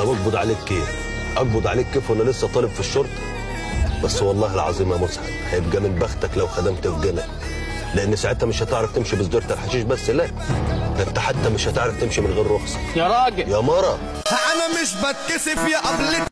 طب اقبض عليك كيف؟ اقبض عليك كيف وانا لسه طالب في الشرطه؟ بس والله العظيم يا مسعد هيبقى من بختك لو خدمت في جنة، لان ساعتها مش هتعرف تمشي بصديره الحشيش بس، لا ده انت حتى مش هتعرف تمشي من غير رخصه يا راجل يا مرة. انا مش بتكسف يا قبل